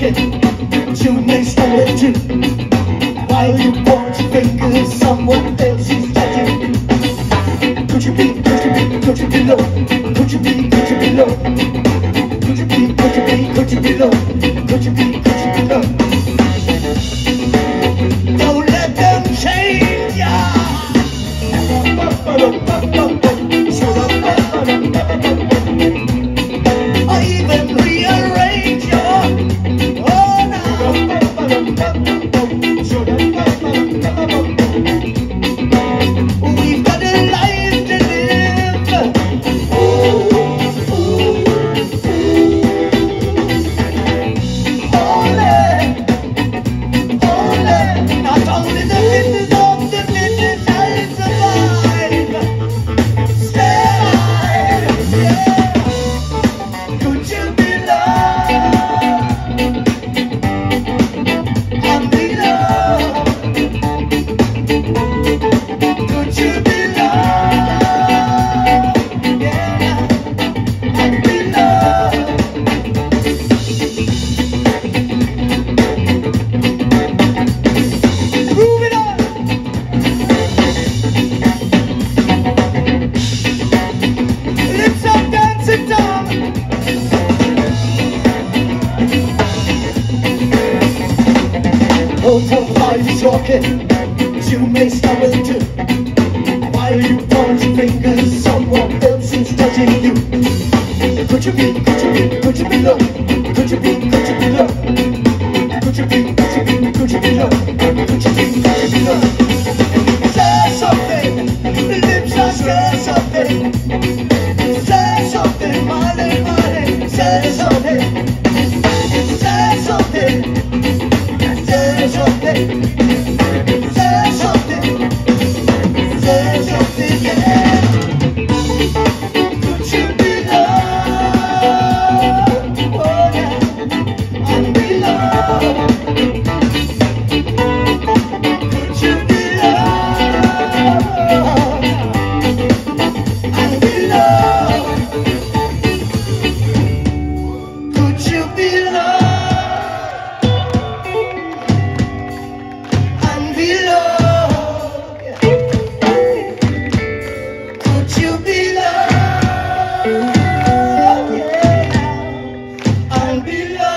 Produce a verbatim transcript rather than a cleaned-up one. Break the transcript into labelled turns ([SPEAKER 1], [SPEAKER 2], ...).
[SPEAKER 1] walking, but you may stumble too. While you point your fingers, someone else is touching. Could you be, could you be, could you be low? Could you be, could you be low? Could you be, could you be, could you be low? Could you be, could you be low? Don't let them change ya. Or even rearrange your, oh now. We've got a life to live. Ooh, ooh, ooh. Only, only, not only the fitness of the fitness shall survive. Stay alive, yeah. Could you be loved and be loved? Could you be loved, yeah, and be loved? Move it on. Lips up, dancing down. Oh, tough life is walking, but you may stumble too. While you point your fingers, someone else is touching you. Could you be, could you be, could you be low? Could you be, could you be low? Could you be, could you be, could you be low? Could you be, could you be low? Say something, the lips are say something. Say something, Molly, Molly, say something. Say something, say something. Say something, say something, yeah. Could you be loved, oh yeah, and be loved? Could you be loved and be loved? Could you be loved and be loved? Could you be loved, yeah, and be loved?